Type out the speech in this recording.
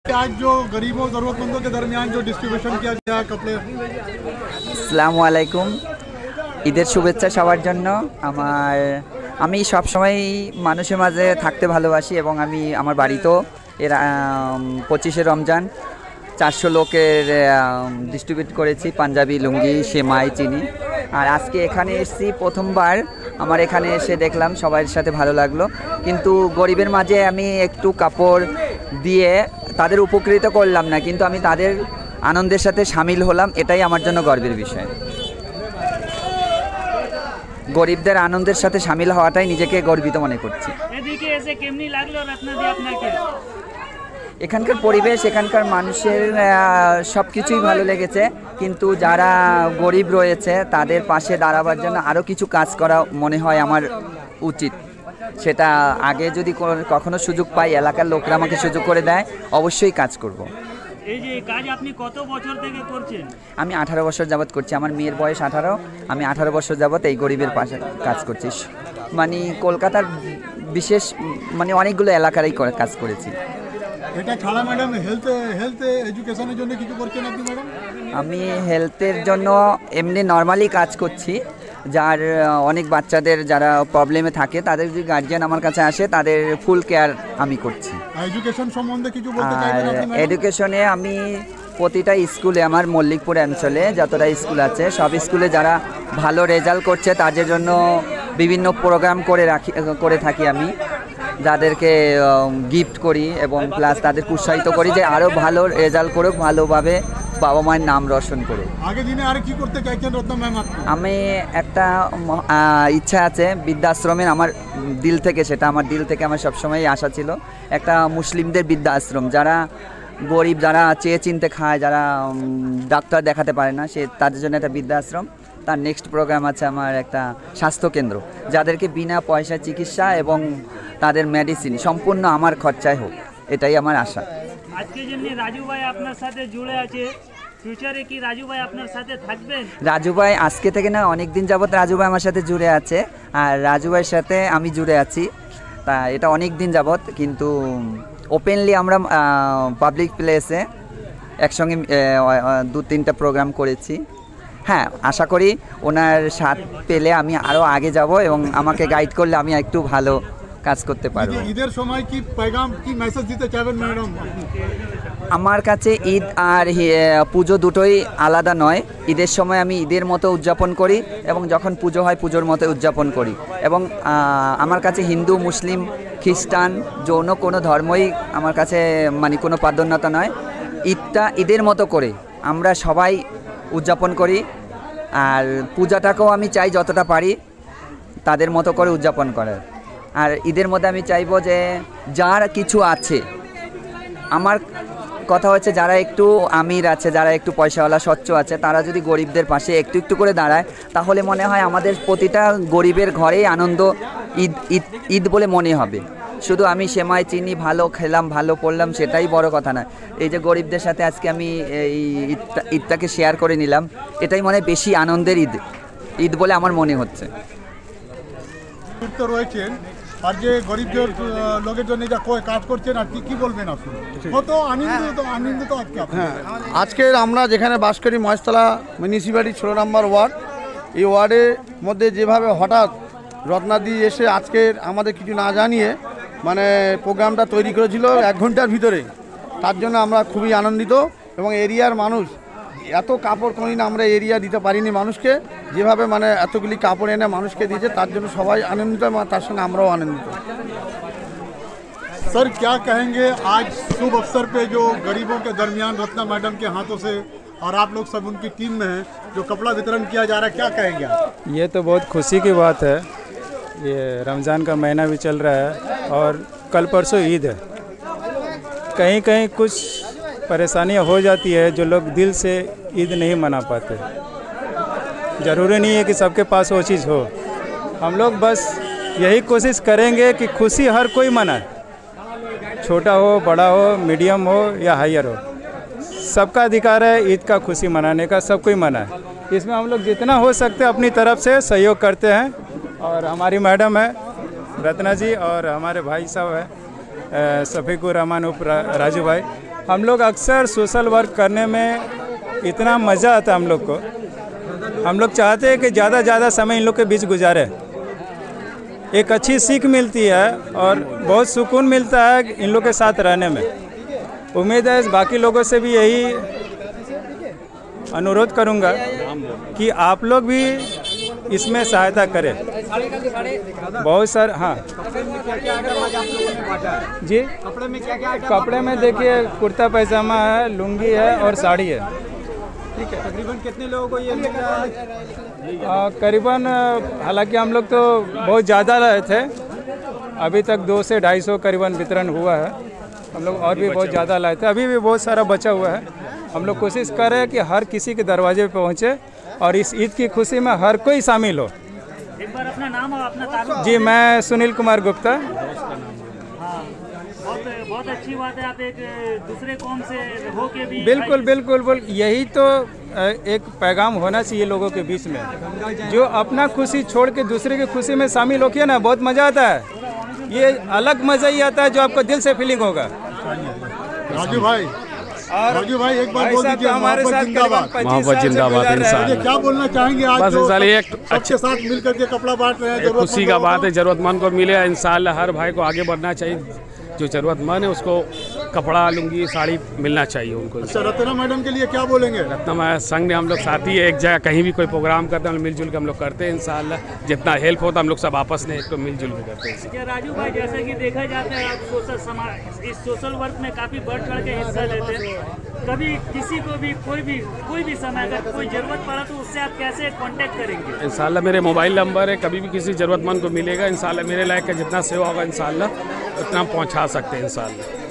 आज जो गरीबों जरूरतमंदों के दरमियान जो डिस्ट्रीब्यूशन किया गया कपड़े। আসসালামু আলাইকুম। ঈদের শুভেচ্ছা সবার জন্য। আমি সব সময় মানুষের মাঝে থাকতে ভালোবাসি এবং আমি আমার বাড়িতেও এর 25শে রমজান 400 লোকের ডিস্ট্রিবিউট করেছি পাঞ্জাবি লুঙ্গি সেমাই চিনি। আর আজকে এখানে এসেছি প্রথমবার। আমার এখানে এসে দেখলাম সবার সাথে ভালো লাগলো, কিন্তু গরিবের মাঝে আমি একটু কাপড় দিয়ে তাদের উপকৃত করলাম না, কিন্তু আমি তাদের আনন্দের সাথে সামিল হলাম, এটাই আমার জন্য গর্বের বিষয়। গরিবদের আনন্দের সাথে সামিল হওয়াটাই নিজেকে গর্বিত মনে করছি। এদিকে এসে কেমনি লাগলো রত্নাদি আপনাকে? এখানকার পরিবেশ, এখানকার মানুষের সব কিছুই ভালো লেগেছে, কিন্তু যারা গরিব রয়েছে তাদের পাশে দাঁড়াবার জন্য আরও কিছু কাজ করা মনে হয় আমার উচিত। সেটা আগে যদি কখনো সুযোগ পাই, এলাকার লোকরা আমাকে সুযোগ করে দেয়, অবশ্যই কাজ করব। এই যে কাজ আপনি কত বছর থেকে করছেন? আমি 18 বছর যাবত করছি। আমার মেয়ের বয়স 18, আমি 18 বছর যাবত এই গরিবের পাশে কাজ করছি। মানে কলকাতার বিশেষ অনেকগুলো এলাকারই কাজ করেছি। এটা ছাড়া ম্যাডাম হেলথ এডুকেশনের জন্য কিছু করছেন আপনি ম্যাডাম? আমি হেলথের জন্য এমনি নর্মালি কাজ করছি। যার অনেক বাচ্চাদের যারা প্রবলেমে থাকে তাদের যদি গার্জিয়ান আমার কাছে আসে তাদের ফুল কেয়ার আমি করছি। এডুকেশন সম্বন্ধে কিছু বলতে চাইবেন আপনি ম্যাডাম? এডুকেশনে আমি প্রতিটা স্কুলে, আমার মল্লিকপুর অঞ্চলে যতটা স্কুল আছে সব স্কুলে যারা ভালো রেজাল্ট করছে তাদের জন্য বিভিন্ন প্রোগ্রাম করে থাকি আমি, যাদেরকে গিফট করি এবং প্লাস তাদেরকে উৎসাহিত করি যে আরও ভালো রেজাল্ট করুক, ভালোভাবে বাবা মায়ের নাম রোশন করুক। আগে দিনে আর কি করতে চাইছেন রত্না ম্যাম? আমি একটা ইচ্ছা আছে বৃদ্ধাশ্রমের, আমার দিল থেকে আমার সবসময় আশা ছিল একটা মুসলিমদের বৃদ্ধাশ্রম, যারা গরিব, যারা চেয়ে চিনতে খায়, যারা ডাক্তার দেখাতে পারে না, তাদের জন্য একটা বৃদ্ধাশ্রম। তার নেক্সট প্রোগ্রাম আছে আমার একটা স্বাস্থ্যকেন্দ্র, যাদেরকে বিনা পয়সা চিকিৎসা এবং তাদের মেডিসিন সম্পূর্ণ আমার খরচায় হোক, এটাই আমার আশা। আজকে যেমনি রাজু ভাই আপনার সাথে জুড়ে আছে, ফিউচারে কি রাজু ভাই আপনার সাথে থাকবেন? রাজু ভাই আজকে থেকে না, অনেক দিন যাবত রাজু ভাই আমার সাথে জুড়ে আছে, আর রাজু ভাইয়ের সাথে আমি জুড়ে আছি। তা এটা অনেক দিন যাবত, কিন্তু ওপেনলি আমরা পাবলিক প্লেসে একসঙ্গে 2-3টা প্রোগ্রাম করেছি। হ্যাঁ, আশা করি ওনার সাথ পেলে আমি আরও আগে যাব এবং আমাকে গাইড করলে আমি একটু ভালো কাজ করতে পারবো। ঈদের সময় কি পেগাম কি মেসেজ দিতে চাইবেন ম্যাডাম? আমার কাছে ঈদ আর পুজো দুটোই আলাদা নয়। ঈদের সময় আমি ঈদের মতো উদযাপন করি এবং যখন পুজো হয় পুজোর মতো উদযাপন করি, এবং আমার কাছে হিন্দু, মুসলিম, খ্রিস্টান যৌন কোনো ধর্মই আমার কাছে কোনো প্রাধান্যতা নয়। ঈদটা ঈদের মতো করে আমরা সবাই উদযাপন করি, আর পূজাটাকেও আমি চাই যতটা পারি তাদের মতো করে উদযাপন করার। আর ঈদের মধ্যে আমি চাইবো যে যার কিছু আছে, আমার কথা হচ্ছে যারা একটু আমির আছে, যারা একটু পয়সাওয়ালা স্বচ্ছ আছে, তারা যদি গরিবদের পাশে একটু একটু করে দাঁড়ায়, তাহলে মনে হয় আমাদের প্রতিটা গরিবের ঘরেই আনন্দ ঈদ বলে মনে হবে। শুধু আমি সেমাই চিনি ভালো খেলাম, ভালো পড়লাম, সেটাই বড় কথা না। এই যে গরিবদের সাথে আজকে আমি এই ঈদটাকে শেয়ার করে নিলাম, এটাই বেশি আনন্দের ঈদ বলে আমার মনে হচ্ছে। রয়েছেন আর যে গরিব লোকের জন্য যা কাজ করছেন, আর কি বলবেন আপনি? কত আনন্দিত আজকে? হ্যাঁ, আজকের আমরা যেখানে বাস করি মহেশতলা মিউনিসিপ্যালিটি 16 নম্বর ওয়ার্ড, এই ওয়ার্ডের মধ্যে যেভাবে হঠাৎ রত্নাদি এসে আজকের আমাদের কিছু না জানিয়ে প্রোগ্রামটা তৈরি করেছিল 1 ঘন্টার ভিতরে, তার জন্য আমরা খুবই আনন্দিত। এবং এরিয়ার মানুষ এত কাপড় কোনোদিন আমরা এরিয়া দিতে পারিনি মানুষকে, যেভাবে এতগুলি কাপড় এনে মানুষকে দিয়েছে, তার জন্য সবাই আনন্দিত এবং তার সঙ্গে আমরাও আনন্দিত। सर क्या कहेंगे आज शुभ अवसर पे जो गरीबों के दरमियान रत्ना मैडम के हाथों से और आप लोग सब उनकी टीम में हैं, जो कपड़ा वितरण किया जा रहा है, क्या कहेंगे आप? ये तो बहुत खुशी की बात है। ये रमज़ान का महीना भी चल रहा है और कल परसों ईद है। कहीं कहीं कुछ परेशानियां हो जाती है, जो लोग दिल से ईद नहीं मना पाते। ज़रूरी नहीं है कि सबके पास वो चीज़ हो। हम लोग बस यही कोशिश करेंगे कि खुशी हर कोई मनाए, छोटा हो, बड़ा हो, मीडियम हो या हायर हो, सबका अधिकार है ईद का खुशी मनाने का, सब कोई मनाए। इसमें हम लोग जितना हो सकते हैं अपनी तरफ से सहयोग करते हैं। और हमारी मैडम है रत्ना जी और हमारे भाई साहब है शफीकुर रहमान उप राजू भाई, हम लोग अक्सर सोशल वर्क करने में इतना मज़ा आता है हम लोग को, हम लोग चाहते हैं कि ज़्यादा से ज़्यादा समय इन लोग के बीच गुजारे। एक अच्छी सीख मिलती है और बहुत सुकून मिलता है इन लोग के साथ रहने में। उम्मीद है बाकी लोगों से भी यही अनुरोध करूंगा कि आप लोग भी इसमें सहायता करें। बहुत सारे, हाँ जी, कपड़े में क्या कपड़े में देखिए कुर्ता पैजामा है, लुंगी है और साड़ी है। ठीक है, तकरीबन कितने लोगों को ये मिल रहा है? करीबन, हालांकि हम लोग तो बहुत ज़्यादा रहे थे, अभी तक 200 से 250 करीबन वितरण हुआ है। हम लोग और भी बहुत ज़्यादा लाए थे, अभी भी बहुत सारा बचा हुआ है। हम लोग कोशिश कर रहे हैं कि हर किसी के दरवाजे पे पहुँचे और इस ईद की खुशी में हर कोई शामिल हो। एक बार अपना नाम और अपना तारुफ। जी, मैं सुनील कुमार गुप्ता। हाँ, बहुत अच्छी बात है, आप एक दूसरे कौम से हो के भी। बिल्कुल बिल्कुल बिल्कुल, यही तो एक पैगाम होना चाहिए लोगों के बीच में। जो अपना खुशी छोड़ के दूसरे की खुशी में शामिल होके ना, बहुत मज़ा आता है। ये अलग मज़ा ही आता है जो आपको दिल से फीलिंग होगा। राजू भाई, राजू भाई एक बार बोल दीजिए, हमारे साथ मोहब्बत जिंदाबाद। इंसान क्या बोलना चाहेंगे आज बस जो इंसान एक सबके साथ मिल करके कपड़ा बांट रहे हैं? खुशी का बात है, जरूरतमंद को मिले। इंशाअल्लाह हर भाई को आगे बढ़ना चाहिए, जो जरूरतमंद है उसको कपड़ा, लुंगी, साड़ी मिलना चाहिए उनको। अच्छा, रत्ना मैडम के लिए क्या बोलेंगे? रत्ना संघ ने हम लोग साथी है, एक जगह कहीं भी कोई प्रोग्राम करते हैं मिलजुल के हम लोग करते हैं। इंशाअल्लाह जितना हेल्प होता हम लोग सब आपस में एक मिलजुल के करते हैं। क्या राजू भाई, जैसा कि देखा जाता है आप इस सोशल वर्क में काफ़ी बढ़ चढ़ के हिस्सा लेते हैं। कभी किसी को भी कोई भी समय अगर कोई ज़रूरत पड़ा तो उससे आप कैसे कांटेक्ट करेंगे? इंशाअल्लाह मेरे मोबाइल नंबर है, कभी भी किसी ज़रूरतमंद को मिलेगा। इंशाअल्लाह मेरे लायक का जितना सेवा होगा इंशाअल्लाह उतना पहुंचा सकते हैं इंशाअल्लाह।